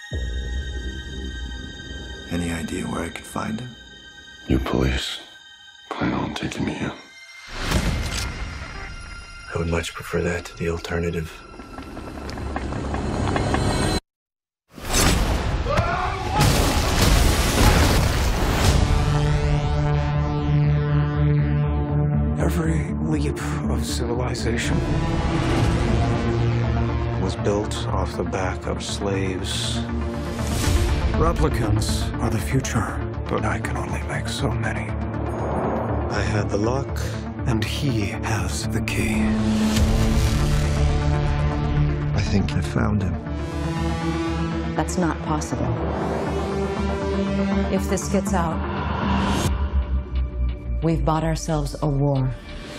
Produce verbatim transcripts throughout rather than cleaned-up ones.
Any idea where I could find him? You police plan on taking me in? I would much prefer that to the alternative. Every leap of civilization was built off the back of slaves. Replicants are the future, but I can only make so many. I had the lock, and he has the key. I think I found him. That's not possible. If this gets out, we've bought ourselves a war.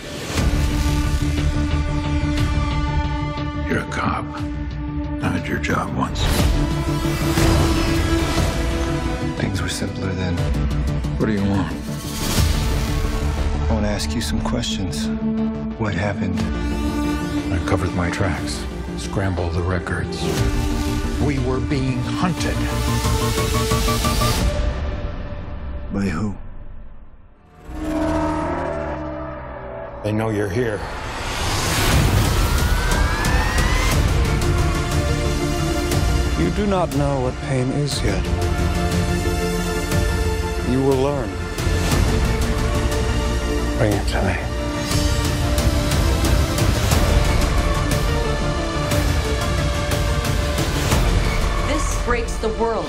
You're a cop. I had your job once. Things were simpler then. What do you want? I want to ask you some questions. What happened? I covered my tracks, scrambled the records. We were being hunted. By who? They know you're here. You do not know what pain is yet. You will learn. Bring it to me. This breaks the world.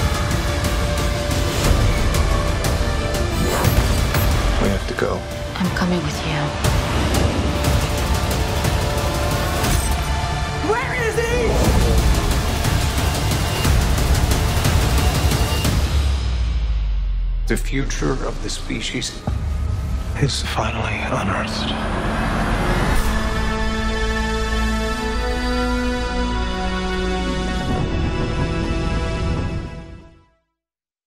We have to go. I'm coming with you. Where is he? The future of the species is finally unearthed.